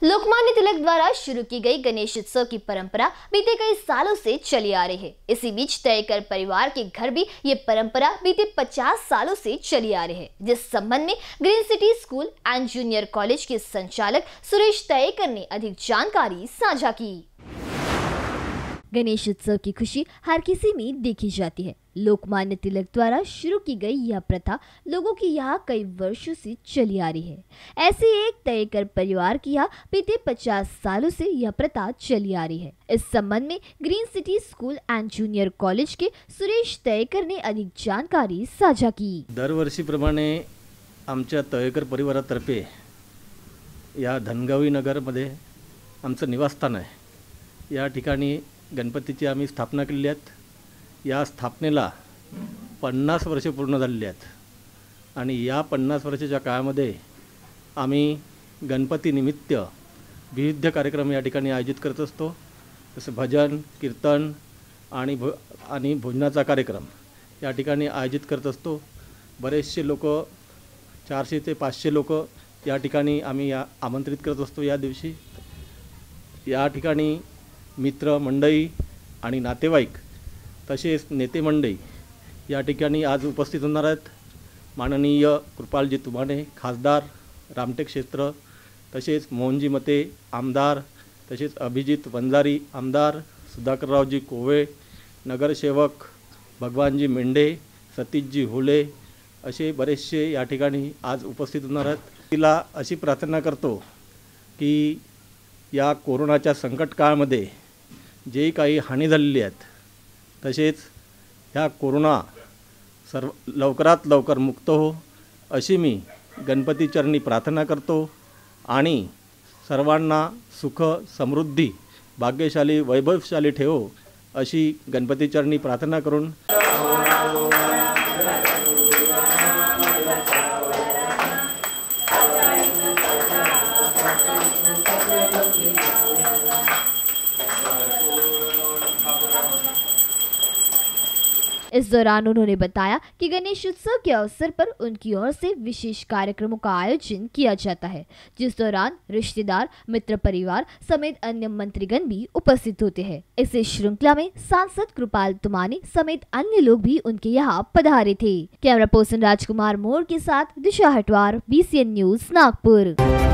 लोकमान्य तिलक द्वारा शुरू की गई गणेश उत्सव की परंपरा बीते कई सालों से चली आ रही है। इसी बीच तयकर परिवार के घर भी ये परंपरा बीते 50 सालों से चली आ रही है, जिस संबंध में green city school and junior college के संचालक सुरेश तयकर ने अधिक जानकारी साझा की। गणेश उत्सव की खुशी हर किसी में देखी जाती है। लोकमान्य तिलक द्वारा शुरू की गई यह प्रथा लोगों की यहाँ कई वर्षों से चली आ रही है। ऐसे एक तयकर परिवार की यहाँ बीते 50 सालों से यह प्रथा चली आ रही है। इस संबंध में green city school and junior college के सुरेश तयकर ने अधिक जानकारी साझा की। दरवर्षीप्रमाणे आमच्या तयकर परिवारातर्फे या धनगावी नगरमध्ये आमचं निवासस्थान आहे। या ठिकाणी गणपतीची आम्ही स्थापना केलेली आहेत। या स्थापनेला 50 वर्षे पूर्ण झालेली आहेत आणि या 50 वर्षाच्या काळामध्ये आम्ही गणपतीनिमित्त विविध कार्यक्रम या ठिकाणी आयोजित करत असतो। जसं भजन, कीर्तन आणि भोजनाचा कार्यक्रम या ठिकाणी आयोजित करत असतो। बरेचसे लोक 400 ते 500 लोक या ठिकाणी आम्ही आमंत्रित करत असतो। या दिवशी या ठिकाणी मित्र मंडळी आणि नातेवाईक तसेच नेते मंडळी या ठिकाणी आज उपस्थित होणार आहेत। माननीय कृपालजी तुमाने खासदार, रामटेक क्षेत्र, तसेच मोहनजी मते आमदार, तसेच अभिजित वंजारी आमदार, सुधाकररावजी कोवे नगरसेवक, भगवानजी मेंढे, सतीशजी होले असे बरेचसे या ठिकाणी आज उपस्थित होणार आहेत। तिला अशी प्रार्थना करतो की या कोरोनाच्या संकट काळामध्ये जे काही हानी झालेली आहेत तसेच ह्या कोरोना लवकरात लवकर मुक्त हो अशी मी गणपती चरणी प्रार्थना करतो आणि सर्वांना सुख समृद्धी भाग्यशाली वैभवशाली ठेवो अशी गणपती चरणी प्रार्थना करून इस दौरान उन्होंने बताया कि गणेश उत्सव के अवसर पर उनकी ओर से विशेष कार्यक्रमों का आयोजन किया जाता है, जिस दौरान रिश्तेदार, मित्र परिवार समेत अन्य मंत्रीगण भी उपस्थित होते हैं। इस श्रृंखला में सांसद कृपाल तुमाने समेत अन्य लोग भी उनके यहाँ पधारे थे। कैमरा पर्सन राजकुमार मोर के साथ दिशा हटवार, BCN न्यूज नागपुर।